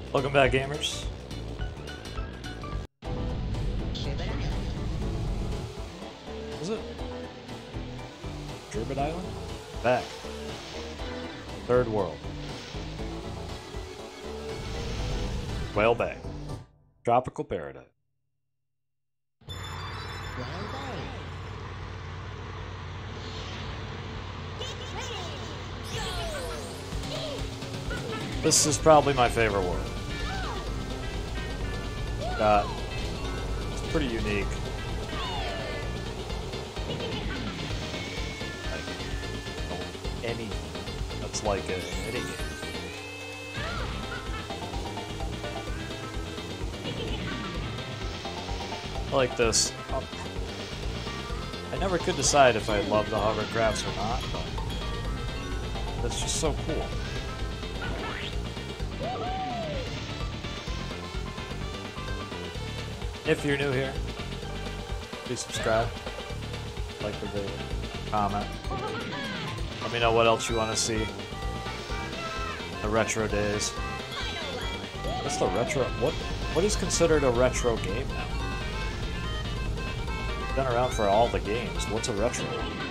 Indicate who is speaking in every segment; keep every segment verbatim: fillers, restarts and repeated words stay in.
Speaker 1: Welcome back, gamers. Was it? Turbid Island? Back. Third world. Whale Bay. Tropical paradise. This is probably my favorite world. Uh, it's pretty unique. Like, any that's like a any game. I like this. Um, I never could decide if I love the hovercrafts or not, but it's just so cool. If you're new here, please subscribe, like the video, comment. Let me know what else you want to see. The retro days. What's the retro? What? What is considered a retro game now? Been around for all the games. What's a retro?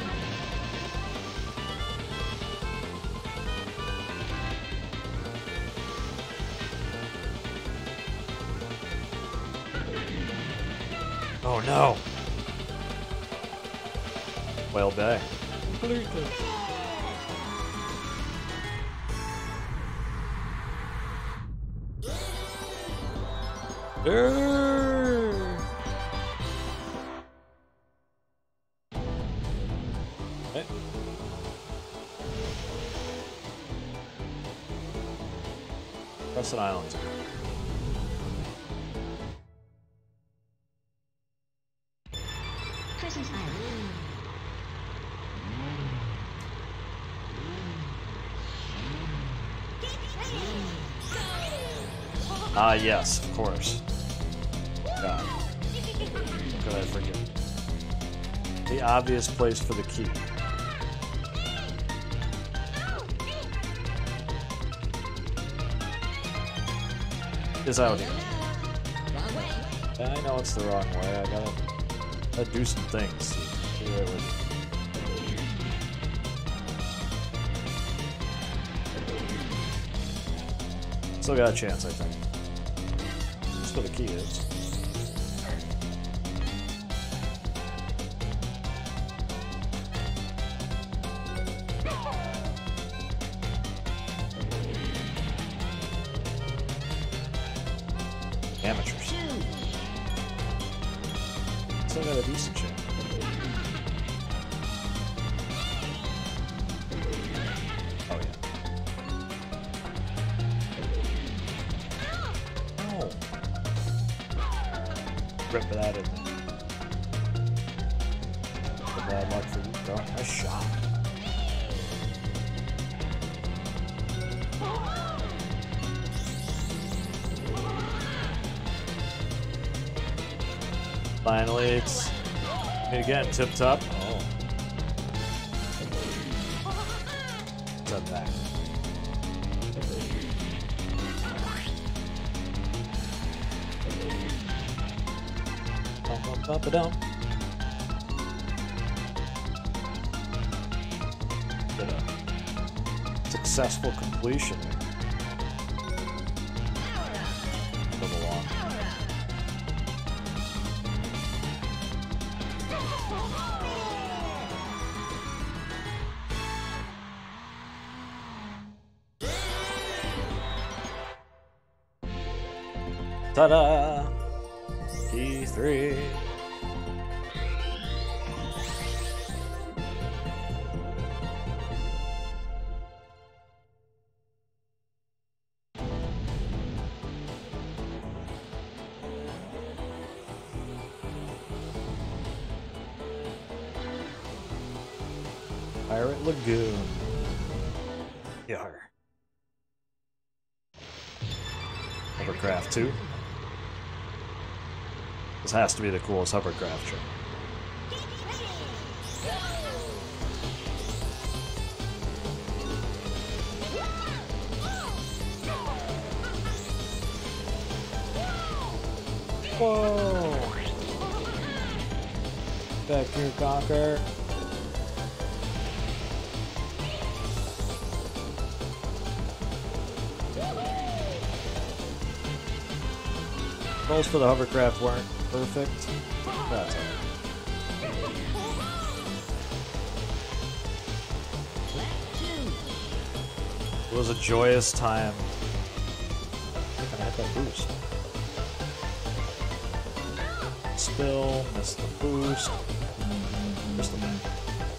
Speaker 1: Oh no! Whale Bay. Okay. Crescent Islands. Ah, yes, of course. God. How could I forget? The obvious place for the key. Is out here. Yeah, I know it's the wrong way. I gotta, gotta do some things. Be right with you. Still got a chance, I think. That's what the key is. Amateurs. Still got a decent chance. Oh yeah. Oh. Rip that in there. The bad luck for you, bro. Nice shot. Finally, it's again tip top. Oh, step back. Bum bum bum ba dum. Get a successful completion. Move along. Ta-da! Key three. Pirate Lagoon. Yar. Hovercraft two. This has to be the coolest hovercraft trick. Whoa! Back here, Conquer. Rolls for the hovercraft weren't perfect. That's all right. It was a joyous time. I had that boost. Spill, missed the boost. Missed the man.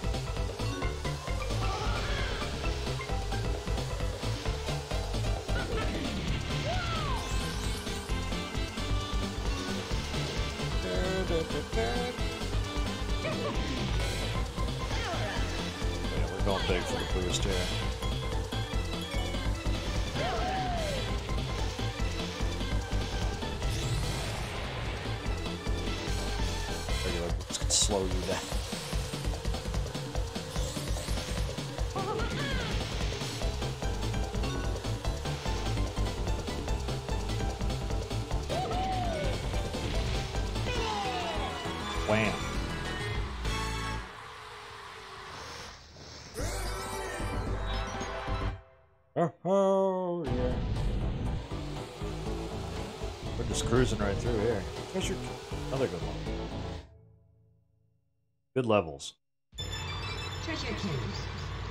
Speaker 1: Yeah, we're going big for the boost here. Regular boost can slow you down. Wham. Oh, oh, yeah. We're just cruising right through here. Treasure key. Another good one. Good levels.
Speaker 2: Treasure keys.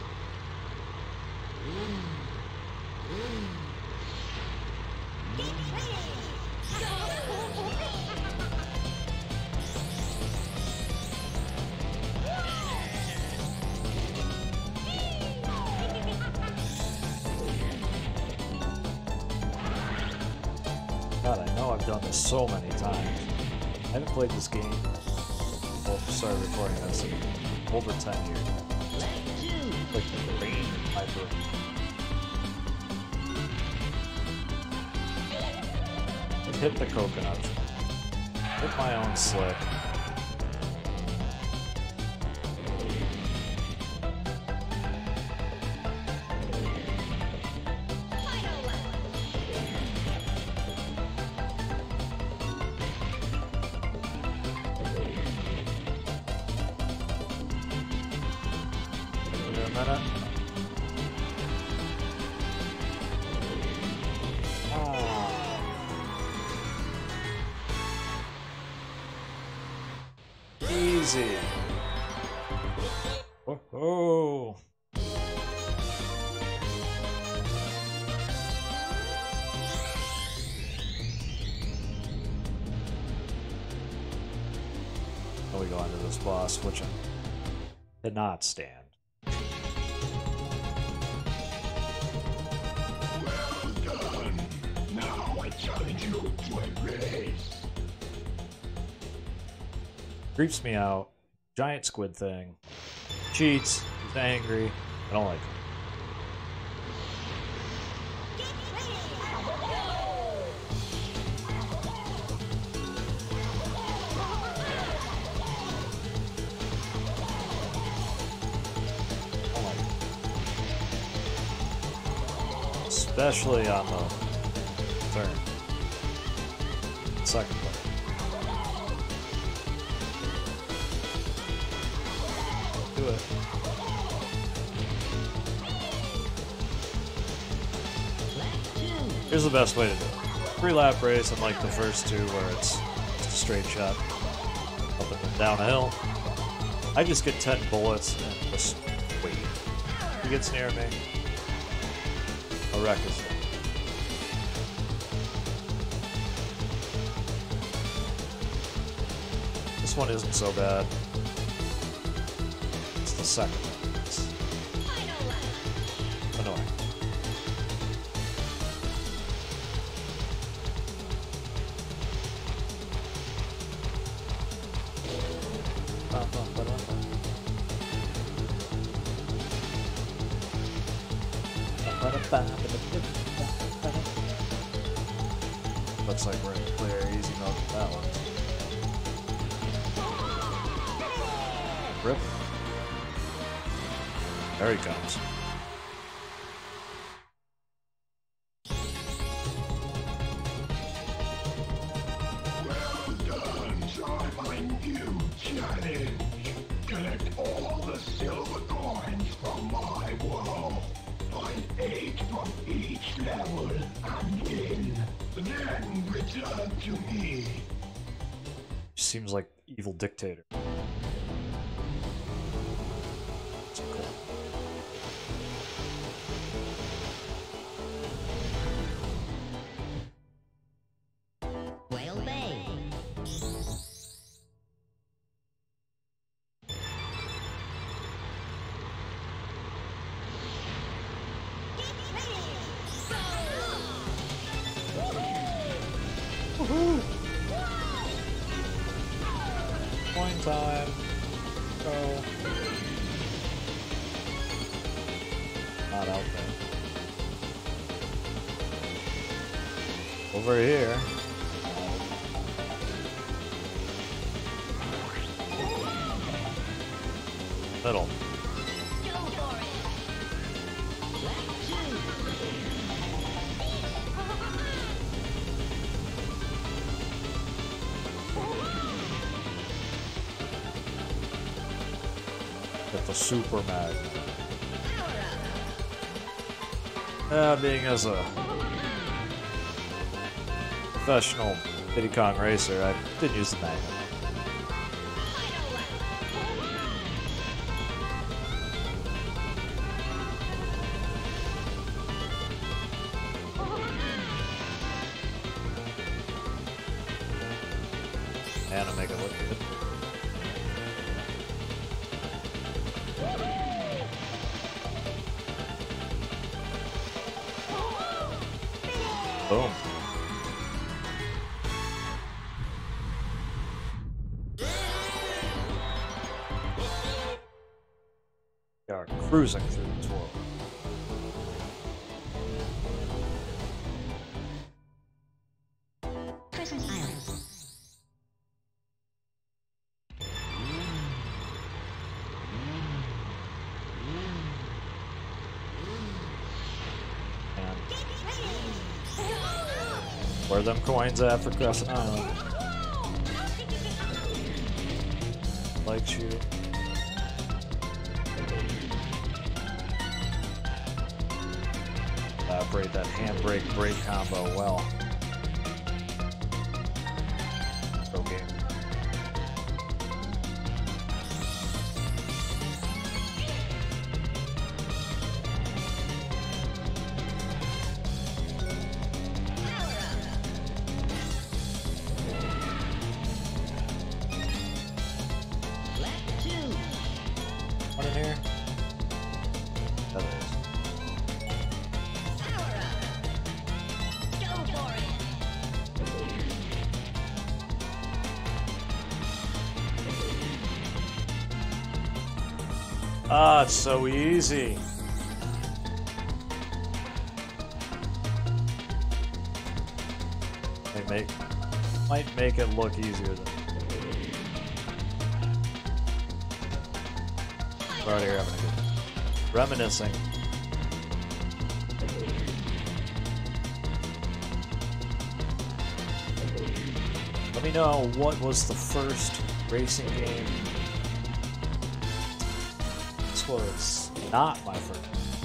Speaker 1: God, I know I've done this so many times. I haven't played this game. Oh, sorry, recording this in over ten years. Like the rain hyper. I hit the coconut. Hit my own slick. Easy. Oh, oh. Now we go into this boss, which I cannot stand.
Speaker 3: Well done. Now I challenge you to a race.
Speaker 1: Creeps me out. Giant squid thing. Cheats. He's angry. I don't like him. I don't like him. Especially on the turn. Second one. Do it. Here's the best way to do it. Three lap race, unlike the first two where it's just a straight shot up and then down a hill. I just get ten bullets and just wait. If he gets near me, a wreck is there. This one isn't so bad. The second one. It's annoying. Looks like we're in clear easy mode with that one. Rip. There he comes.
Speaker 3: Well collect all the silver coins from my world. Find eight from each level and win. Then return to me.
Speaker 1: Seems like evil dictator. That's cool.
Speaker 2: Whale Bay.
Speaker 1: Woohoo! Coin time. Go. Not out there. Over here. Middle. Get the super mag. Uh, being as a professional Diddy Kong racer, I didn't use the magnet. And to make it look good. Boom. We are cruising through this world.
Speaker 2: Christmas Island.
Speaker 1: And where are them coins at for Crescent Island? Likes you. Elaborate that handbrake brake combo well. Go game. One in here? That is. Ah, it's so easy. They make might make it look easier than we're out here having a good reminiscing. Let me know what was the first racing game. This was not my first.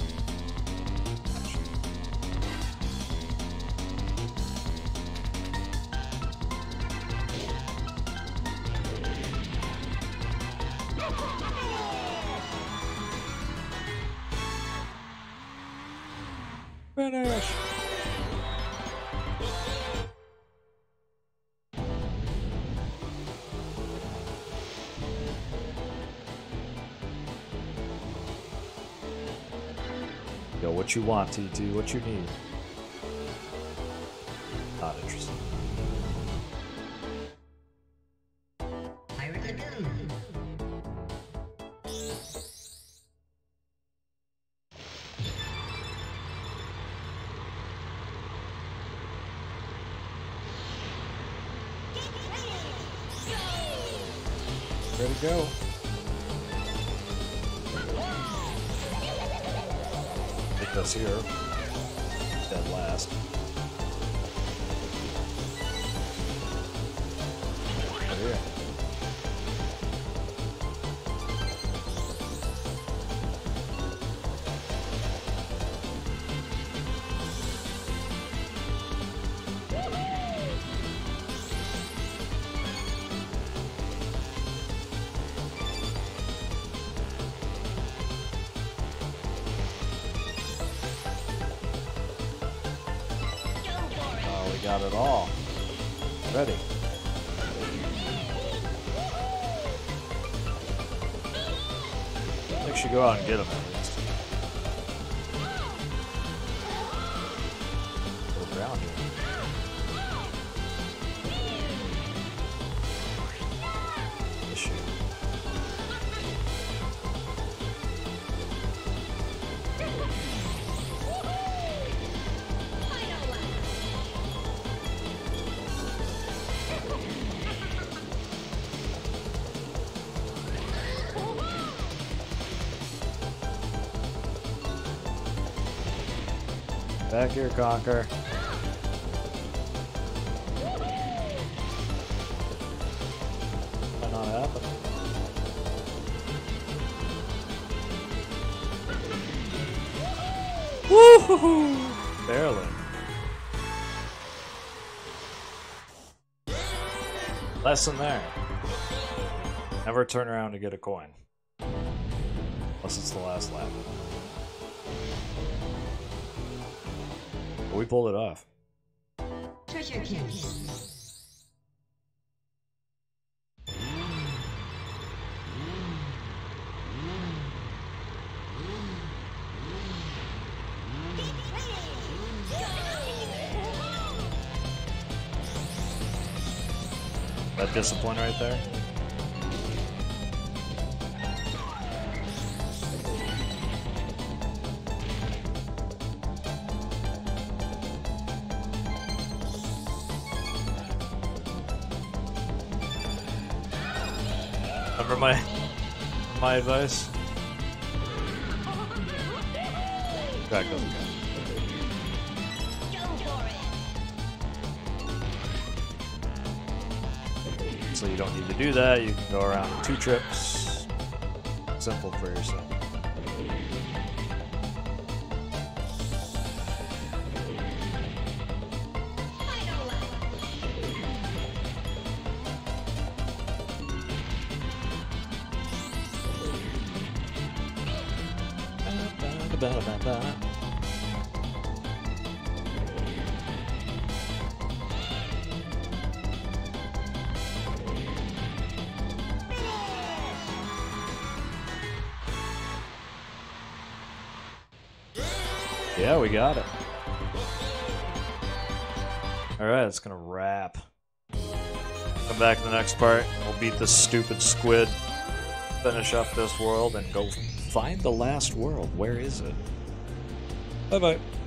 Speaker 1: Finish! Yo, what you want, T T? What you need? Not interested.
Speaker 2: Pirate Lagoon.
Speaker 1: Ready to go. Take us here. Dead last. Right here. got it all. Ready. I think we should go out and get him at least. Go around here. Issue. Back here, Conquer. Might not happen. Woohoo! Barely. Lesson there. Never turn around to get a coin. Unless it's the last lap. But we pulled it off.
Speaker 2: Treasure kill.
Speaker 1: That discipline right there. Remember my my advice? Back doesn't count. So you don't need to do that. You can go around in two trips. Simple for yourself. Yeah, we got it. Alright, it's gonna wrap. Come back in the next part. We'll beat this stupid squid. Finish up this world and go find the last world. Where is it? Bye bye.